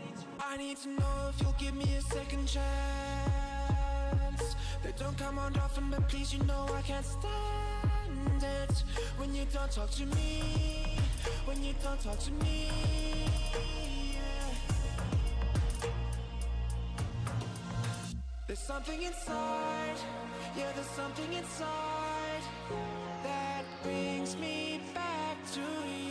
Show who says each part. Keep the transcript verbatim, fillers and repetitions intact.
Speaker 1: I need to know if you'll give me a second chance. They don't come around often, but please, you know I can't stand it when you don't talk to me, when you don't talk to me, yeah. There's something inside, yeah, there's something inside that brings me back to you.